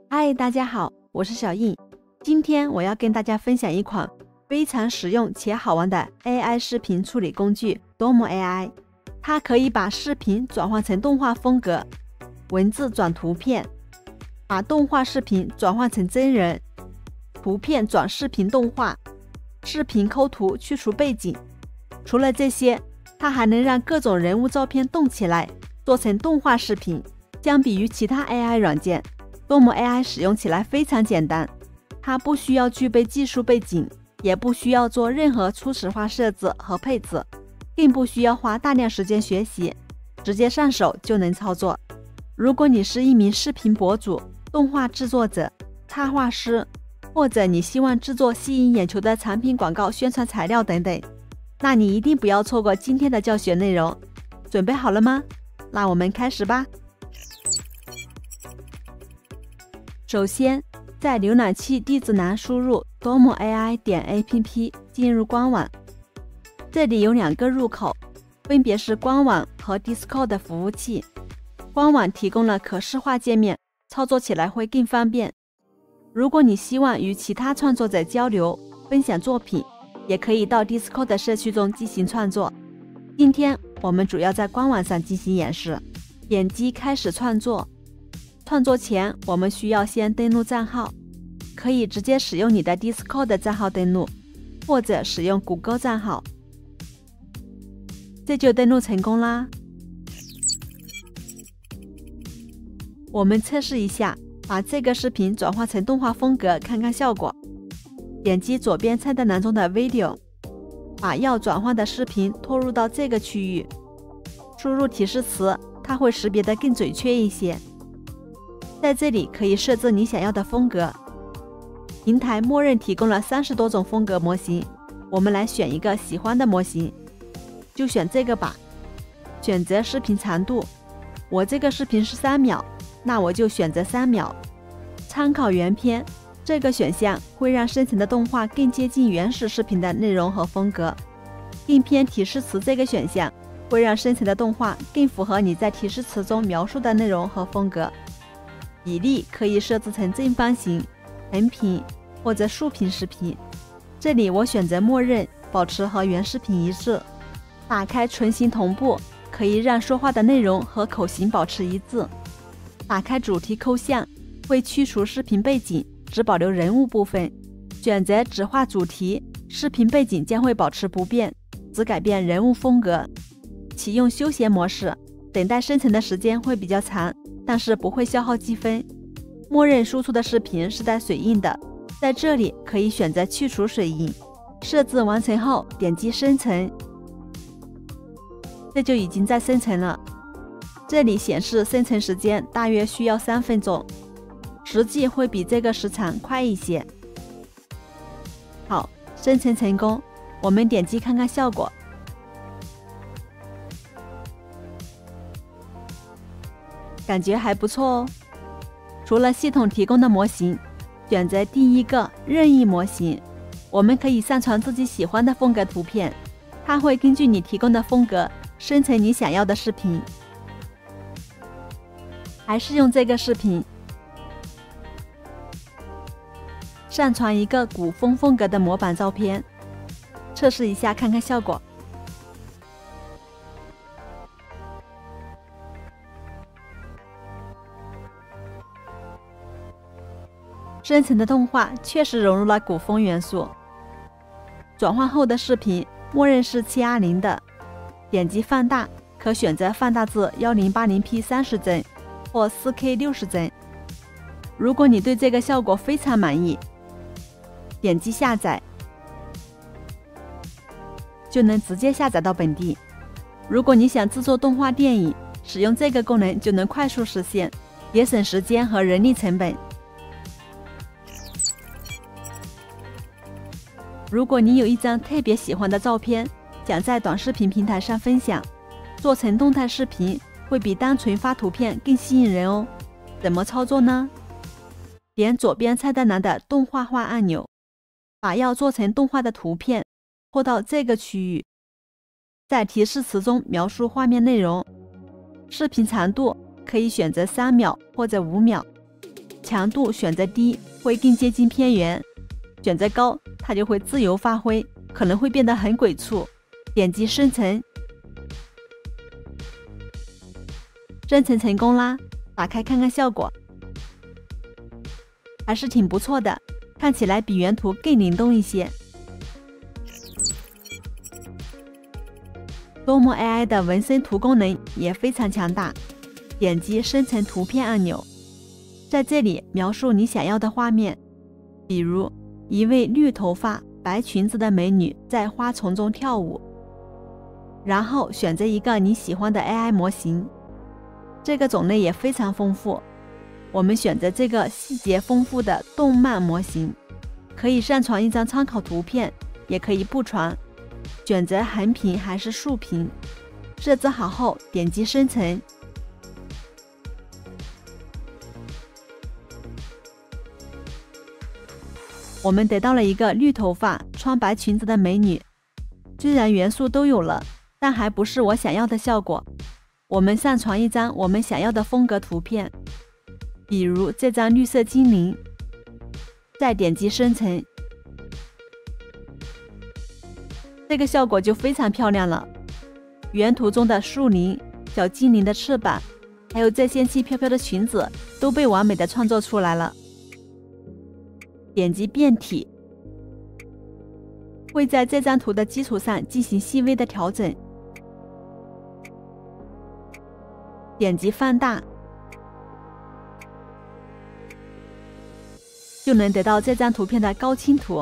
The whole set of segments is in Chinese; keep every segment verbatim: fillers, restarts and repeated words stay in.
嗨，大家好，我是小印。今天我要跟大家分享一款非常实用且好玩的 A I 视频处理工具 Domo A I。它可以把视频转换成动画风格，文字转图片，把动画视频转换成真人，图片转视频动画，视频抠图去除背景。除了这些，它还能让各种人物照片动起来，做成动画视频。相比于其他 A I 软件，Domo A I 使用起来非常简单，它不需要具备技术背景，也不需要做任何初始化设置和配置，更不需要花大量时间学习，直接上手就能操作。如果你是一名视频博主、动画制作者、插画师，或者你希望制作吸引眼球的产品广告宣传材料等等，那你一定不要错过今天的教学内容。准备好了吗？那我们开始吧。首先，在浏览器地址栏输入 domo A I 点 A P P 进入官网。这里有两个入口，分别是官网和 Discord 服务器。官网提供了可视化界面，操作起来会更方便。如果你希望与其他创作者交流、分享作品，也可以到 Discord 社区中进行创作。今天我们主要在官网上进行演示。点击开始创作。创作前，我们需要先登录账号，可以直接使用你的 Discord 账号登录，或者使用谷歌账号。这就登录成功啦。我们测试一下，把这个视频转化成动画风格，看看效果。点击左边菜单栏中的 Video， 把要转换的视频拖入到这个区域，输入提示词，它会识别得更准确一些。在这里可以设置你想要的风格，平台默认提供了三十多种风格模型，我们来选一个喜欢的模型，就选这个吧。选择视频长度，我这个视频是三秒，那我就选择三秒。参考原片，这个选项会让生成的动画更接近原始视频的内容和风格。并篇提示词这个选项会让生成的动画更符合你在提示词中描述的内容和风格。比例可以设置成正方形、横屏或者竖屏视频，这里我选择默认，保持和原视频一致。打开纯形同步，可以让说话的内容和口型保持一致。打开主题抠像，会去除视频背景，只保留人物部分。选择只画主题，视频背景将会保持不变，只改变人物风格。启用休闲模式，等待生成的时间会比较长，但是不会消耗积分。默认输出的视频是带水印的，在这里可以选择去除水印。设置完成后，点击生成，这就已经在生成了。这里显示生成时间大约需要三分钟，实际会比这个时长快一些。好，生成成功，我们点击看看效果。感觉还不错哦。除了系统提供的模型，选择第一个任意模型，我们可以上传自己喜欢的风格图片，它会根据你提供的风格生成你想要的视频。还是用这个视频，上传一个古风风格的模板照片，测试一下看看效果。生成的动画确实融入了古风元素。转换后的视频默认是 七二零 的，点击放大，可选择放大至 一零八零P 三十帧或 四K 六十帧。如果你对这个效果非常满意，点击下载，就能直接下载到本地。如果你想制作动画电影，使用这个功能就能快速实现，节省时间和人力成本。如果你有一张特别喜欢的照片，想在短视频平台上分享，做成动态视频会比单纯发图片更吸引人哦。怎么操作呢？点左边菜单栏的动画化按钮，把要做成动画的图片拖到这个区域，在提示词中描述画面内容。视频长度可以选择三秒或者五秒。 强度选择低会更接近偏圆，选择高它就会自由发挥，可能会变得很鬼畜。点击生成，生成成功啦！打开看看效果，还是挺不错的，看起来比原图更灵动一些。多模 A I 的纹身图功能也非常强大，点击生成图片按钮，在这里描述你想要的画面，比如一位绿头发、白裙子的美女在花丛中跳舞，然后选择一个你喜欢的 A I 模型。这个种类也非常丰富，我们选择这个细节丰富的动漫模型，可以上传一张参考图片，也可以不传，选择横屏还是竖屏，设置好后点击生成。我们得到了一个绿头发、穿白裙子的美女，虽然元素都有了，但还不是我想要的效果。我们上传一张我们想要的风格图片，比如这张绿色精灵，再点击生成，这个效果就非常漂亮了。原图中的树林、小精灵的翅膀，还有这仙气飘飘的裙子，都被完美的创作出来了。点击变体，会在这张图的基础上进行细微的调整。点击放大，就能得到这张图片的高清图。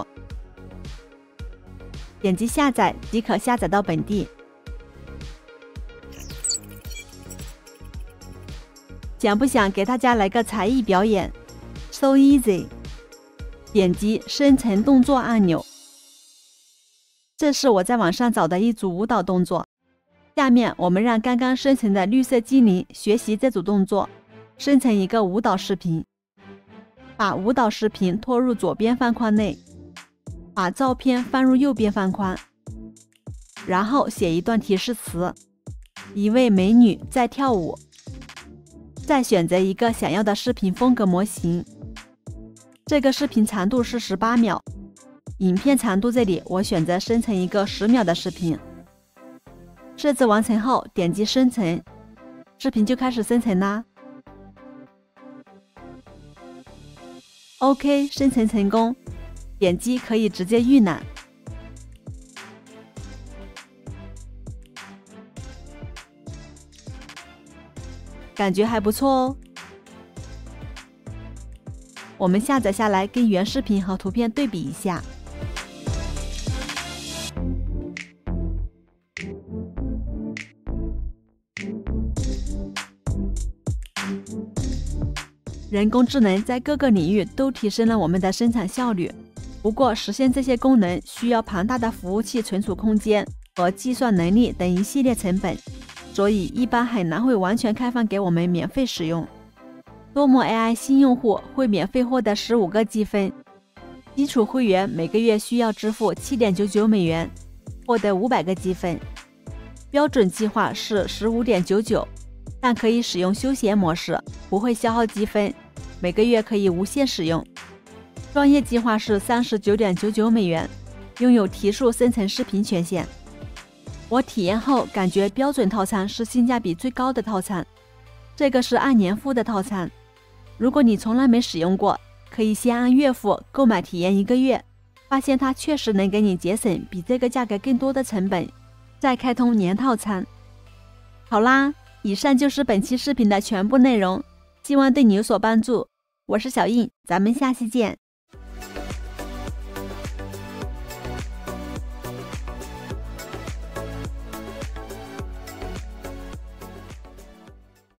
点击下载即可下载到本地。想不想给大家来个才艺表演 ？So easy！ 点击生成动作按钮，这是我在网上找的一组舞蹈动作。下面我们让刚刚生成的绿色精灵学习这组动作，生成一个舞蹈视频。把舞蹈视频拖入左边方框内，把照片放入右边方框，然后写一段提示词，一位美女在跳舞。再选择一个想要的视频风格模型，这个视频长度是十八秒，影片长度这里我选择生成一个十秒的视频。设置完成后点击生成，视频就开始生成啦。OK， 生成成功，点击可以直接预览。感觉还不错哦。我们下载下来跟原视频和图片对比一下。人工智能在各个领域都提升了我们的生产效率，不过实现这些功能需要庞大的服务器存储空间和计算能力等一系列成本，所以一般很难会完全开放给我们免费使用。多模 A I 新用户会免费获得十五个积分，基础会员每个月需要支付 七点九九美元，获得五百个积分。标准计划是 十五点九九，但可以使用休闲模式，不会消耗积分，每个月可以无限使用。专业计划是 三十九点九九美元，拥有提速生成视频权限。我体验后感觉标准套餐是性价比最高的套餐，这个是按年付的套餐。如果你从来没使用过，可以先按月付购买体验一个月，发现它确实能给你节省比这个价格更多的成本，再开通年套餐。好啦，以上就是本期视频的全部内容，希望对你有所帮助。我是小印，咱们下期见。